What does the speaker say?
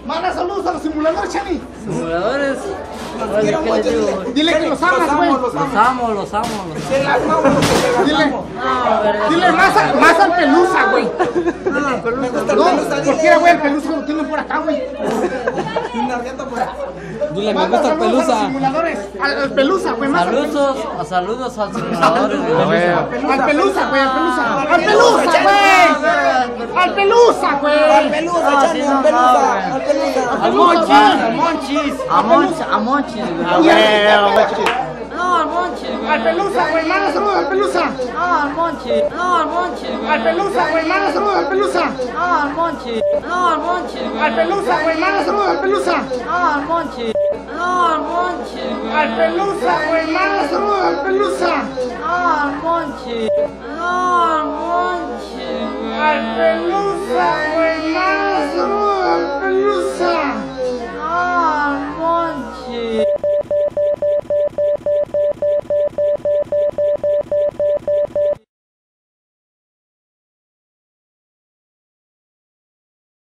Manda saludos a los simuladores, Chani. Simuladores. Quiero ¿Qué les mucho, digo? güey. Dile que los amas, güey. Los amo. Se las vamos, Dile, No, dile más al pelusa, güey. Me gusta el No, pelusa, ¿por qué, güey? El pelusa lo tienen por acá, güey. Dile, me Manda gusta el saludos a los pelusa. simuladores. Al pelusa, güey. Más al pelusa. Saludos al simulador. Al pelusa, güey. Al pelusa, güey. Al pelusa, güey. Al pelusa, Chani, al pelusa, al pelusa. Al Monchis. A Monchis, güey. No, al Monchis, güey. Al pelusa, güey. Manda saludos al pelusa. No, al Monchis, güey. Al pelusa, güey. Manda saludos al pelusa. No, al Monchis, güey. Al pelusa, güey. Manda saludos al pelusa. No, al Monchis, güey. Al pelusa, güey. Manda saludos al pelusa. No, al Monchis, güey. Al pelusa,